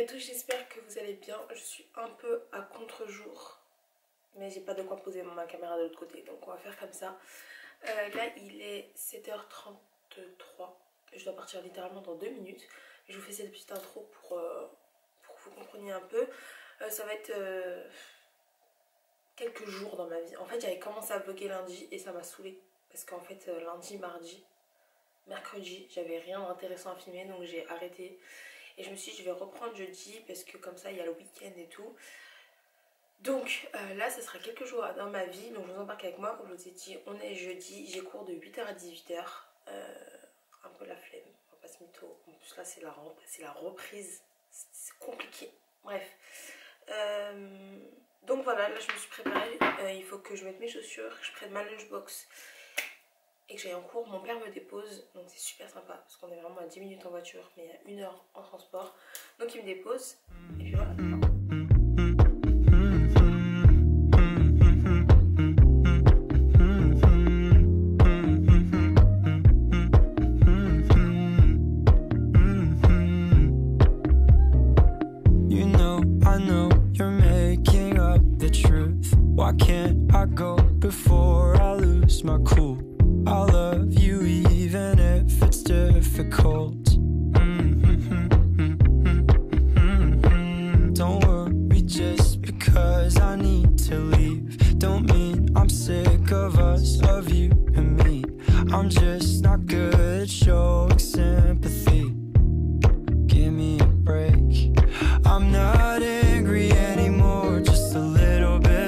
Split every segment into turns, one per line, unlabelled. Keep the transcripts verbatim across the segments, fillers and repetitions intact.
tous, j'espère que vous allez bien. Je suis un peu à contre-jour, mais j'ai pas de quoi poser ma caméra de l'autre côté, donc on va faire comme ça. Euh, là il est sept heures trente-trois, je dois partir littéralement dans deux minutes. Je vous fais cette petite intro pour, euh, pour que vous compreniez un peu. Euh, ça va être euh, quelques jours dans ma vie. En fait j'avais commencé à vlogger lundi et ça m'a saoulée. Parce qu'en fait euh, lundi, mardi, mercredi, j'avais rien d'intéressant à filmer, donc j'ai arrêté. Et je me suis dit je vais reprendre jeudi parce que comme ça il y a le week-end et tout. Donc euh, là ça sera quelques jours dans ma vie, donc je vous embarque avec moi. Comme je vous ai dit, on est jeudi, j'ai cours de huit heures à dix-huit heures. euh, Un peu la flemme, on va pas se mytho. En plus là c'est la, la reprise, c'est compliqué. Bref. Euh, donc voilà, là je me suis préparée. Euh, il faut que je mette mes chaussures, que je prenne ma lunchbox et que j'aille en cours. Mon père me dépose, donc c'est super sympa parce qu'on est vraiment à dix minutes en voiture, mais à une heure en transport. Donc il me dépose et puis voilà.
Why can't I go before I lose my cool? I love you even if it's difficult. Mm-hmm, mm-hmm, mm-hmm. Don't worry just because I need to leave. Don't mean I'm sick of us, of you and me. I'm just not good at showing sympathy. Give me a break. I'm not angry anymore, just a little bit.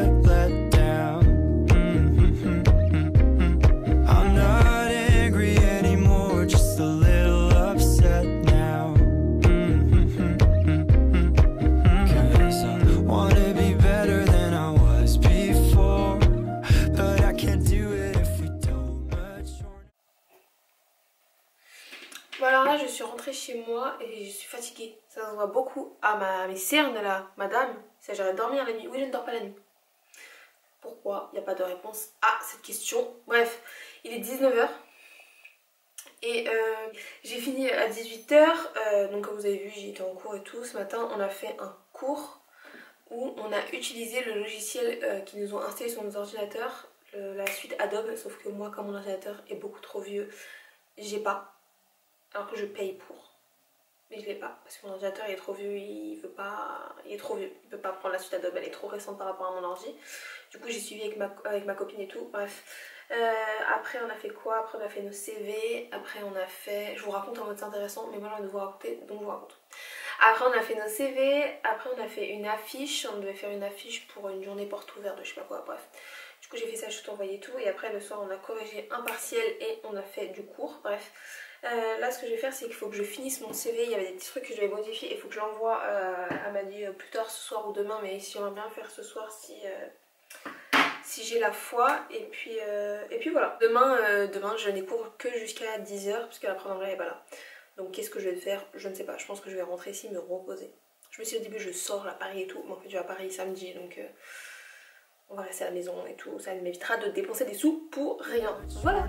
Bon alors là je suis rentrée chez moi et je suis fatiguée. Ça se voit beaucoup à ma, mes cernes là, madame. Ça j'arrête de dormir la nuit. Oui je ne dors pas la nuit. Pourquoi? Il n'y a pas de réponse à cette question. Bref, il est dix-neuf heures. Et euh, j'ai fini à dix-huit heures. Euh, donc comme vous avez vu j'ai été en cours et tout. Ce matin on a fait un cours où on a utilisé le logiciel euh, qu'ils nous ont installé sur nos ordinateurs. Le, la suite Adobe. Sauf que moi comme mon ordinateur est beaucoup trop vieux, j'ai pas. Alors que je paye pour, mais je l'ai pas parce que mon ordinateur il est trop vieux, il veut pas, il est trop vieux, il peut pas prendre la suite Adobe, elle est trop récente par rapport à mon ordi. Du coup j'ai suivi avec ma, avec ma copine et tout, bref. Euh, après on a fait quoi? Après on a fait nos C V, après on a fait, je vous raconte en mode c'est intéressant, mais moi j'ai envie de vous raconter, donc je vous raconte. Après on a fait nos C V, après on a fait une affiche, on devait faire une affiche pour une journée porte ouverte de je sais pas quoi, bref. Du coup j'ai fait ça, je tout envoyé tout, et après le soir on a corrigé un partiel et on a fait du cours, bref. Euh, là ce que je vais faire c'est qu'il faut que je finisse mon C V, il y avait des petits trucs que je vais modifier, il faut que je l'envoie euh, à Madi euh, plus tard ce soir ou demain, mais si on va bien le faire ce soir si, euh, si j'ai la foi, et puis, euh, et puis voilà. Demain, euh, demain je n'ai cours que jusqu'à dix heures parce que la prof d'anglais est pas là. Donc qu'est-ce que je vais faire? Je ne sais pas, je pense que je vais rentrer ici me reposer. Je me suis dit au début je sors à Paris et tout, mais en fait je vais à Paris samedi donc euh, on va rester à la maison et tout, ça m'évitera de dépenser des sous pour rien. Voilà.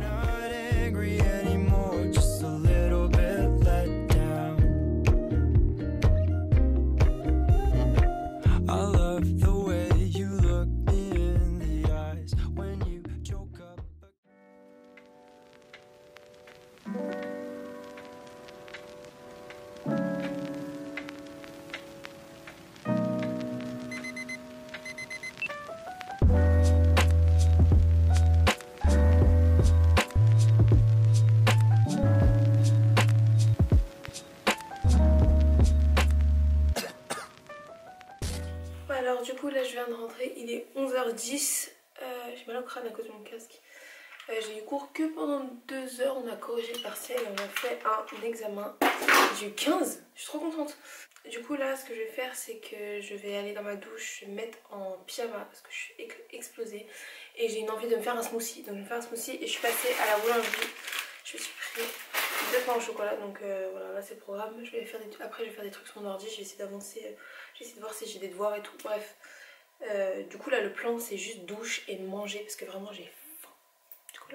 Alors du coup là je viens de rentrer, il est onze heures dix, euh, j'ai mal au crâne à cause de mon casque. Euh, j'ai eu cours que pendant deux heures, on a corrigé le partiel et on a fait un examen. J'ai eu quinze, je suis trop contente. Du coup là ce que je vais faire c'est que je vais aller dans ma douche, je vais me mettre en pyjama parce que je suis explosée. Et j'ai une envie de me faire un smoothie, donc je vais me faire un smoothie et je suis passée à la boulangerie. Je me suis pris deux pains au chocolat, donc euh, voilà, là c'est le programme. Je vais faire des... Après je vais faire des trucs sur mon ordi, je vais essayer d'avancer, euh, je vais essayer de voir si j'ai des devoirs et tout, bref. Euh, du coup là le plan c'est juste douche et manger parce que vraiment j'ai faim. Du coup là...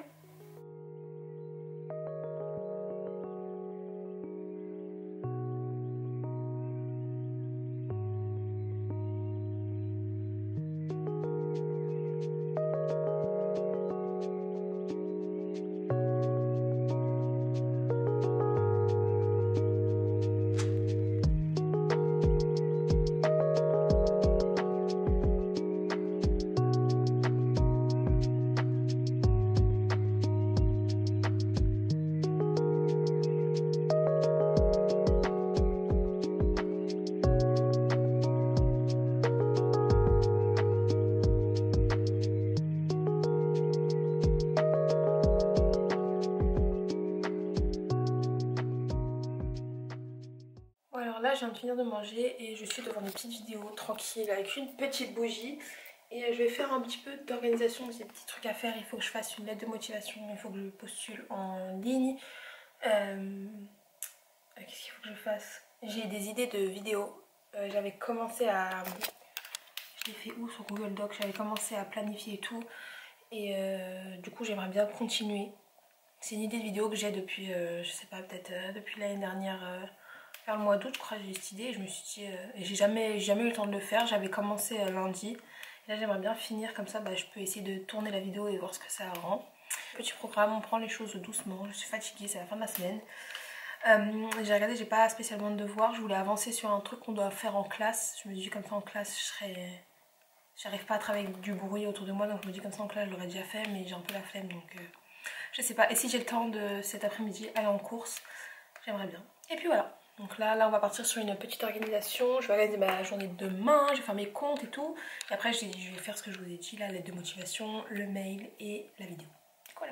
je viens de finir de manger et je suis devant une petite vidéo tranquille avec une petite bougie. Et je vais faire un petit peu d'organisation, j'ai des petits trucs à faire. Il faut que je fasse une lettre de motivation, il faut que je postule en ligne. Euh... Qu'est-ce qu'il faut que je fasse? J'ai des idées de vidéos. Euh, J'avais commencé à... Je l'ai fait où sur Google Docs? J'avais commencé à planifier et tout. Et euh, du coup j'aimerais bien continuer. C'est une idée de vidéo que j'ai depuis, euh, je sais pas, peut-être euh, depuis l'année dernière, euh, vers le mois d'août je crois, j'ai cette idée et je me suis dit, euh, j'ai jamais, jamais eu le temps de le faire. J'avais commencé euh, lundi. Et là j'aimerais bien finir comme ça, bah, je peux essayer de tourner la vidéo et voir ce que ça rend. Petit programme, on prend les choses doucement, je suis fatiguée, c'est la fin de la semaine. Euh, j'ai regardé, j'ai pas spécialement de devoirs, je voulais avancer sur un truc qu'on doit faire en classe. Je me dis comme ça en classe, je serais... J'arrive pas à travailler avec du bruit autour de moi, donc je me dis comme ça en classe je l'aurais déjà fait, mais j'ai un peu la flemme, donc euh, je sais pas. Et si j'ai le temps de cet après-midi aller en course, j'aimerais bien. Et puis voilà. Donc là, là on va partir sur une petite organisation. Je vais organiser ma journée de demain, je vais faire mes comptes et tout. Et après je vais faire ce que je vous ai dit, la lettre de motivation, le mail et la vidéo. Voilà.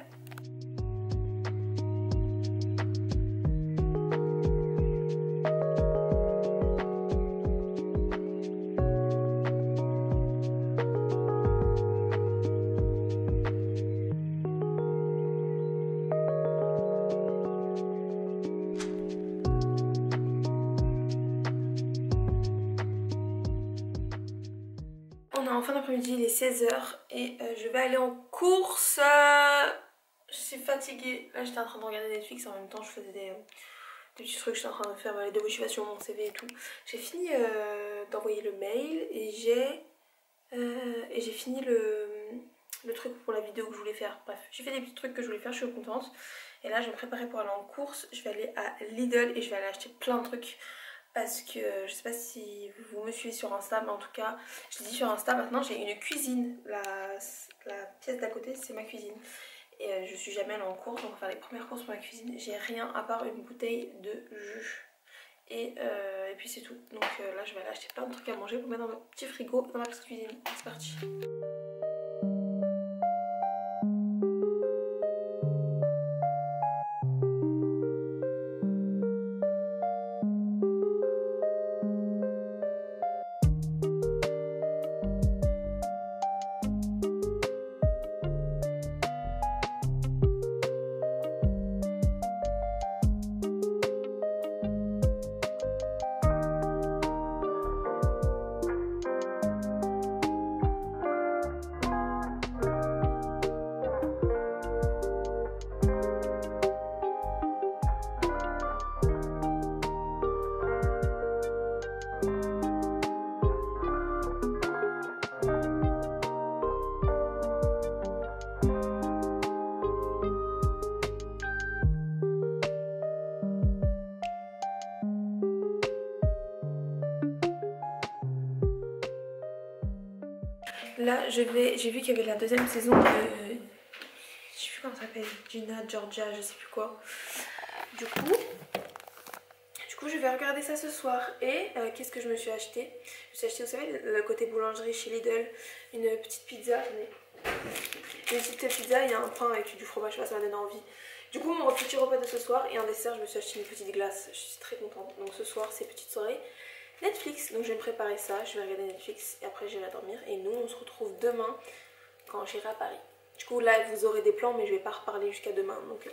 On est en fin d'après-midi, il est seize heures et euh, je vais aller en course. Euh, je suis fatiguée. Là j'étais en train de regarder Netflix, en même temps je faisais des, euh, des petits trucs, j'étais en train de faire euh, des motivations, mon C V et tout. J'ai fini euh, d'envoyer le mail et j'ai euh, et j'ai fini le, le truc pour la vidéo que je voulais faire. Bref, j'ai fait des petits trucs que je voulais faire, je suis contente. Et là je vais me préparer pour aller en course. Je vais aller à Lidl et je vais aller acheter plein de trucs. Parce que je sais pas si vous me suivez sur Insta, mais en tout cas, je l'ai dit sur Insta, maintenant j'ai une cuisine. La, la pièce d'à côté, c'est ma cuisine. Et euh, je suis jamais allée en course, donc on va faire les premières courses pour ma cuisine. J'ai rien à part une bouteille de jus. Et, euh, et puis c'est tout. Donc euh, là, je vais aller acheter plein de trucs à manger pour mettre dans mon petit frigo, dans ma petite cuisine. C'est parti. Là, je vais, j'ai vu qu'il y avait la deuxième saison de... Je sais plus comment ça s'appelle, Gina, Georgia, je sais plus quoi. Du coup, du coup je vais regarder ça ce soir. Et euh, qu'est-ce que je me suis acheté? Je me suis acheté, vous savez, le côté boulangerie chez Lidl, une petite pizza. Une petite pizza, il y a un pain avec du fromage, ça m'a donné envie. Du coup, mon petit repas de ce soir et un dessert, je me suis acheté une petite glace. Je suis très contente. Donc ce soir, c'est petite soirée Netflix, donc je vais me préparer ça, je vais regarder Netflix et après j'irai dormir. Et nous on se retrouve demain quand j'irai à Paris. Du coup là vous aurez des plans mais je vais pas reparler jusqu'à demain donc...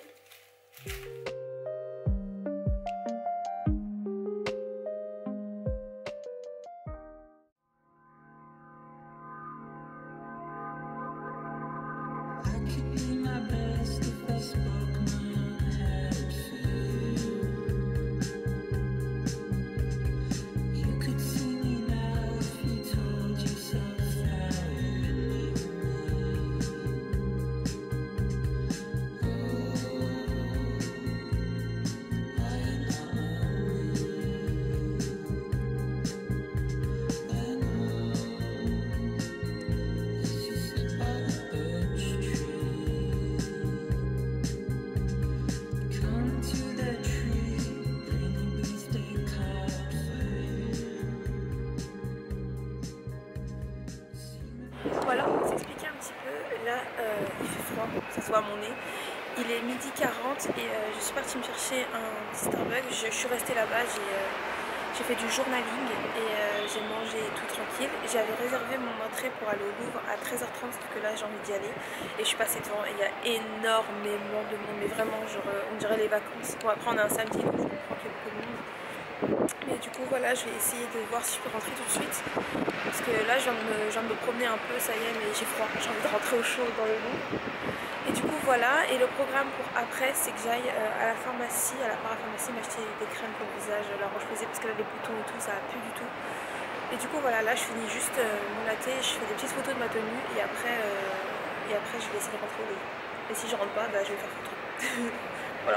Voilà, pour vous expliquer un petit peu, là euh, il fait froid, ça se voit à mon nez. Il est midi quarante et euh, je suis partie me chercher un petit Starbucks. Je, je suis restée là-bas, j'ai euh, J'ai fait du journaling et euh, j'ai mangé tout tranquille. J'avais réservé mon entrée pour aller au Louvre à treize heures trente, parce que là j'ai envie d'y aller. Et je suis passée devant et il y a énormément de monde, mais vraiment genre on dirait les vacances. Bon après on est un samedi donc je comprends qu'il y a beaucoup de monde. Mais du coup voilà, je vais essayer de voir si je peux rentrer tout de suite. Parce que là je viens de me, je viens de me promener un peu, ça y est, mais j'ai froid. J'ai envie de rentrer au chaud dans le Louvre. Et du coup voilà, et le programme pour après c'est que j'aille euh, à la pharmacie, à la parapharmacie m'acheter des crèmes pour le visage, la roche-posay, parce que là les boutons et tout ça a plus du tout. Et du coup voilà, là je finis juste euh, mon latte, je fais des petites photos de ma tenue et après, euh, et après je vais essayer de rentrer au Louvre. Et si je rentre pas, bah je vais faire photo. Voilà.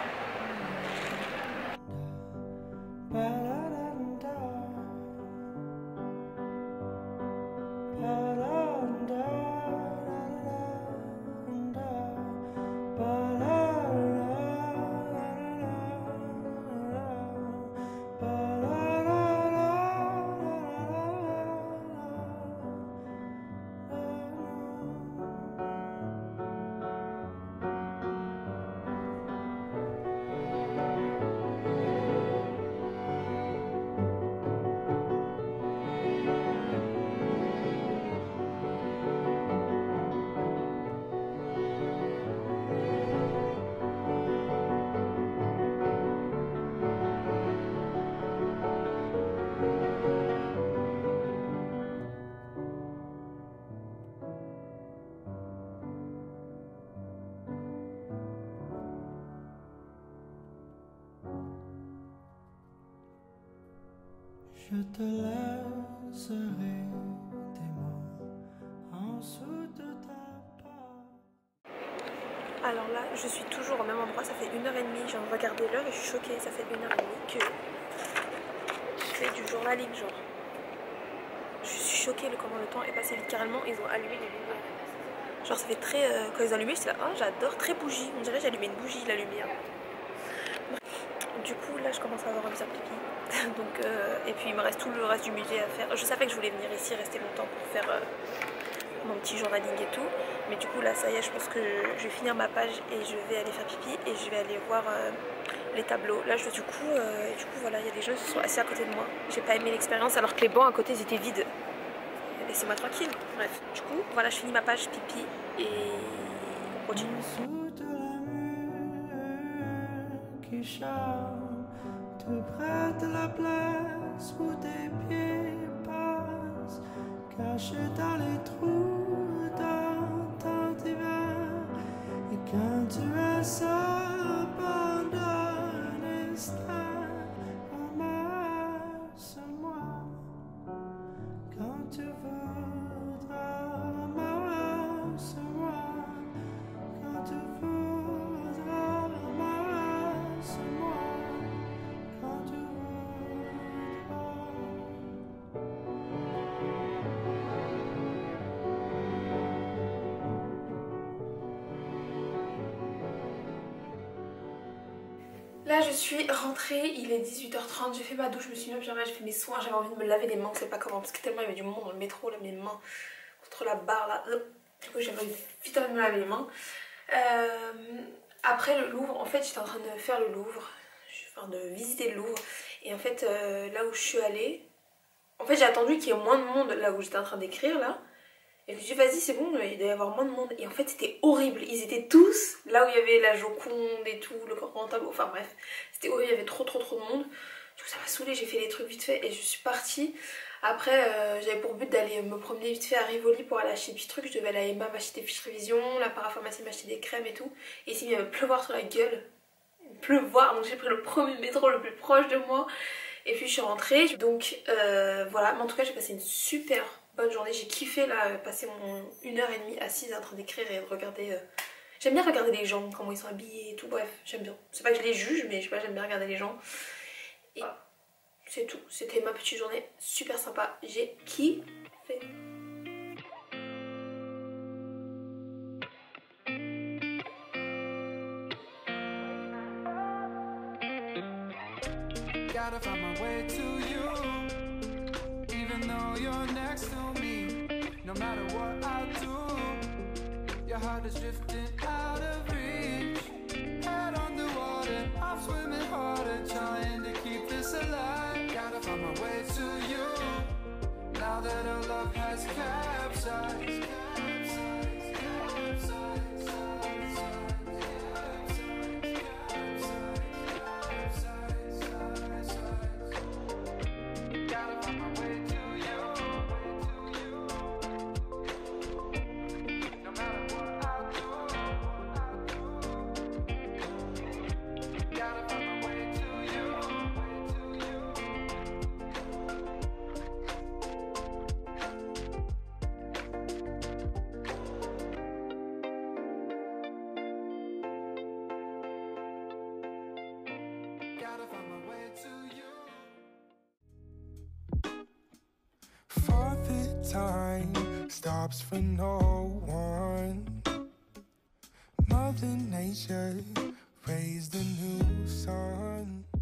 Je te laisserai des mots en dessous de ta part.
Alors là, je suis toujours au même endroit, ça fait une heure et demie, je viens de regarder l'heure et je suis choquée, ça fait une heure et demie que je fais du journaling genre. Je suis choquée de comment le temps est passé vite, carrément, ils ont allumé les lumières. Genre ça fait très, euh, quand ils ont allumé, j'étais là, oh j'adore, très bougie, on dirait j'ai allumé une bougie, la lumière. Du coup là je commence à avoir envie de faire pipi. Donc, euh, et puis il me reste tout le reste du musée à faire. Je savais que je voulais venir ici rester longtemps pour faire euh, mon petit journaling et tout. Mais du coup là ça y est, je pense que je vais finir ma page et je vais aller faire pipi et je vais aller voir euh, les tableaux. Là je, du coup, euh, du coup voilà, il y a des gens qui sont assis à côté de moi. J'ai pas aimé l'expérience alors que les bancs à côté ils étaient vides. Laissez-moi tranquille. Bref, du coup voilà, je finis ma page pipi et on continue.
Tout près de la place où tes pieds passent, caché dans les trous dans ton divan. Et quand tu es seul, abandonné, ramasse-moi. Quand tu voudras, ramasse-moi. Quand tu voudras, ramasse-moi.
Là je suis rentrée, il est dix-huit heures trente, j'ai fait ma douche, je me suis mis en pyjama, j'ai fait mes soins, j'avais envie de me laver les mains, je sais pas comment, parce que tellement il y avait du monde dans le métro, là, mes mains contre la barre là, du coup j'avais vite envie de me laver les mains. Euh, après le Louvre, en fait j'étais en train de faire le Louvre, enfin de visiter le Louvre, et en fait euh, là où je suis allée, en fait j'ai attendu qu'il y ait moins de monde là où j'étais en train d'écrire là. Et je me suis dit vas-y c'est bon, il doit y avoir moins de monde. Et en fait c'était horrible, ils étaient tous là où il y avait la Joconde et tout, le grand tableau, enfin bref. C'était horrible, il y avait trop trop trop de monde. Du coup ça m'a saoulée, j'ai fait les trucs vite fait et je suis partie. Après euh, j'avais pour but d'aller me promener vite fait à Rivoli pour aller acheter des petits trucs. Je devais aller à Emma m'acheter des fiches révision, la parapharmacie m'acheter des crèmes et tout. Et ici il va pleuvoir sur la gueule. Pleuvoir, donc j'ai pris le premier métro le plus proche de moi. Et puis je suis rentrée, donc euh, voilà, mais en tout cas j'ai passé une super bonne journée, j'ai kiffé là, passer mon une heure et demie assise en train d'écrire et de regarder, euh... j'aime bien regarder les gens, comment ils sont habillés et tout, bref, j'aime bien. C'est pas que je les juge, mais je sais pas, j'aime bien regarder les gens. Et voilà, c'est tout, c'était ma petite journée super sympa, j'ai kiffé.
Gotta find my way to you, even though you're next to me. No matter what I do, your heart is drifting out of reach. Head on the water, I'm swimming harder, trying to keep this alive. Gotta find my that our love has capsized. For the time stops for no one. Mother Nature raised a new sun.